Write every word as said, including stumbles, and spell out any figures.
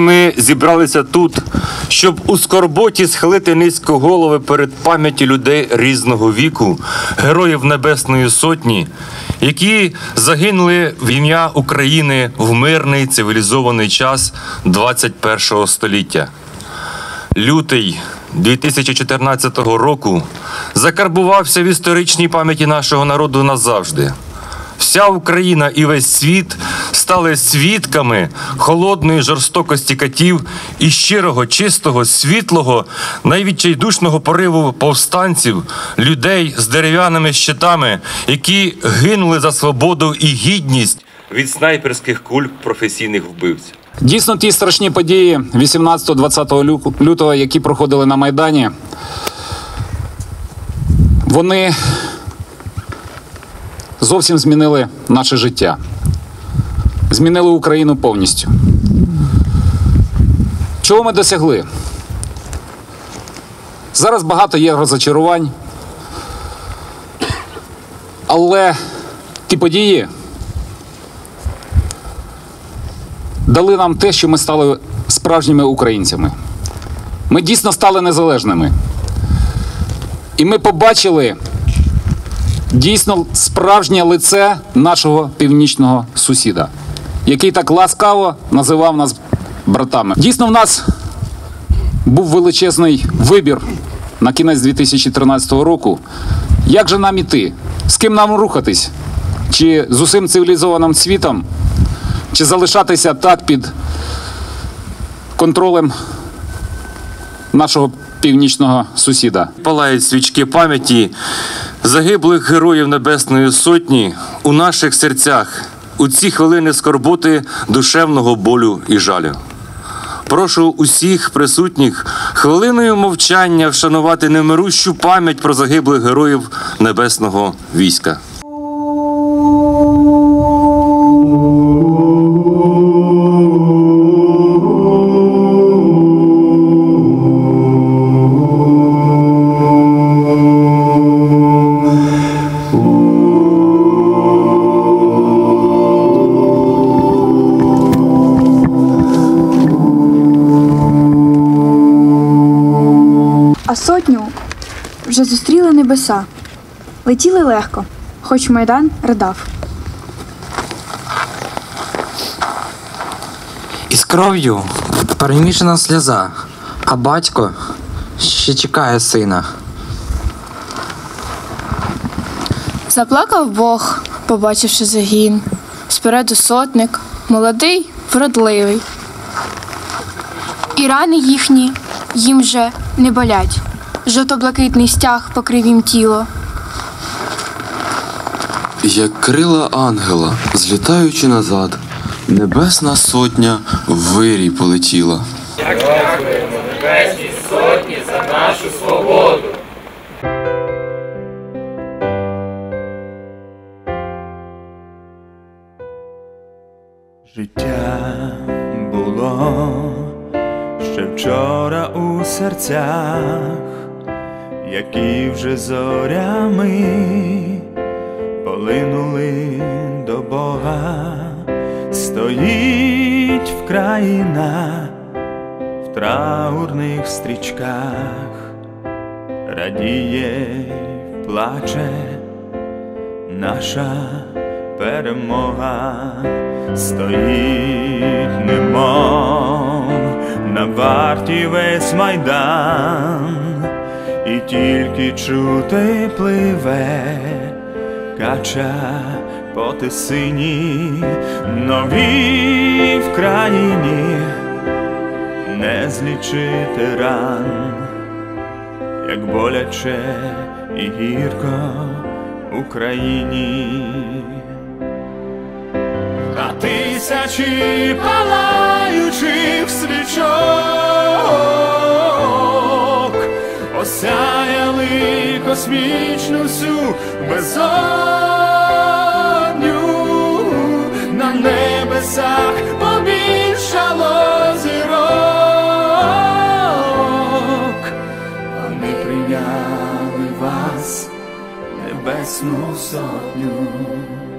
Ми зібралися тут, щоб у скорботі схилити низько голови перед пам'яттю людей різного віку, героїв Небесної Сотні, які загинули в ім'я України в мирний цивілізований час двадцять першого століття. Лютий дві тисячі чотирнадцятого року закарбувався в історичній пам'яті нашого народу назавжди. Вся Україна і весь світ стали свідками холодної жорстокості катів і щирого, чистого, світлого, найвідчайдушного пориву повстанців, людей з дерев'яними щитами, які гинули за свободу і гідність від снайперських куль професійних вбивців. Дійсно, ті страшні події вісімнадцятого-двадцятого лютого, які проходили на Майдані, вони зовсім змінили наше життя, змінили Україну повністю. Чого ми досягли? Зараз багато є розчарувань, але ті події дали нам те, що ми стали справжніми українцями. Ми дійсно стали незалежними. І ми побачили дійсно справжнє лице нашого північного сусіда, який так ласкаво називав нас братами. Дійсно, в нас був величезний вибір на кінець дві тисячі тринадцятого року. Як же нам іти? З ким нам рухатись? Чи з усім цивілізованим світом? Чи залишатися так під контролем нашого північного сусіда? Палають свічки пам'яті загиблих героїв Небесної Сотні у наших серцях у ці хвилини скорботи, душевного болю і жалю. Прошу усіх присутніх хвилиною мовчання вшанувати немирущу пам'ять про загиблих героїв Небесного війська. А сотню вже зустріли небеса, летіли легко, хоч Майдан ридав. Із кров'ю перемішана сльоза, а батько ще чекає сина. Заплакав Бог, побачивши загін. Спереду сотник, молодий, вродливий. І рани їхні їм вже не болять. Жовто-блакитний стяг покрив їм тіло. Як крила ангела, злітаючи назад, Небесна Сотня в вирій полетіла. Дякуємо Небесній Сотні за нашу свободу. Життя було ще вчора у серцях, які вже зорями полинули до Бога. Стоїть Вкраїна в траурних стрічках, радіє, плаче наша перемога. Стоїть немов на варті весь Майдан, і тільки чути пливе кача по Тисині. Нові в країні не злічити ран, як боляче і гірко Україні. А тисячі палаючих свічок осяяли космічну всю безодню. На небесах побільшало зірок. Вони прийняли вас, Небесну Сотню.